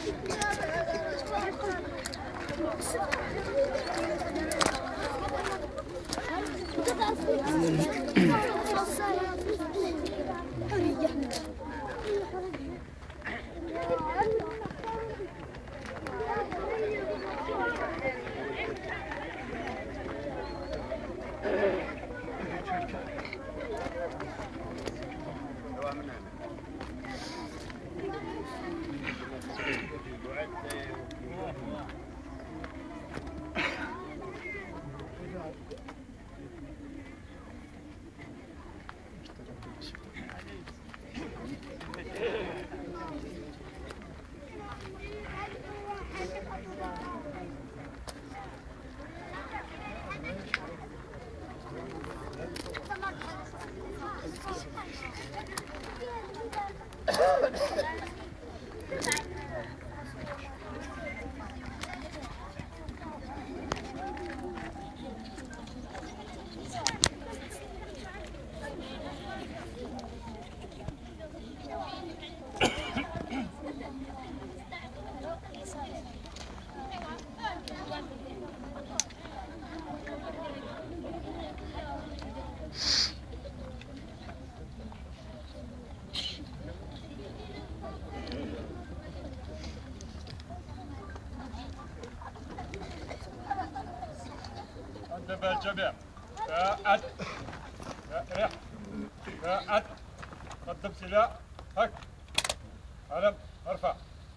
انتبه الجميع. فأد رح فأد قدم سلاح هك علم ارفع.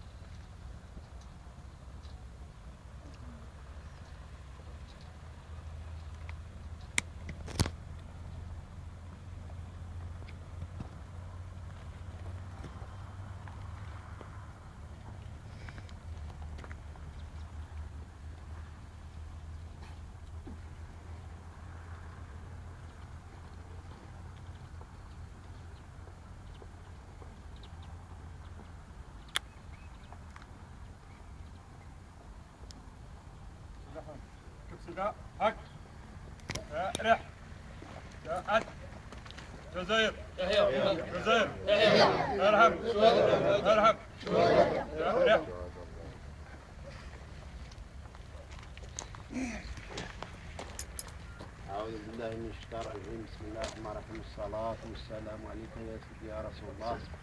سلاح هك رح فأد جزائر جزائر ارحب ارحب رح. أعوذ بالله من الشيطان الرجيم. بسم الله الرحمن الرحيم. الصلاة والسلام عليك يا سيدي يا رسول الله.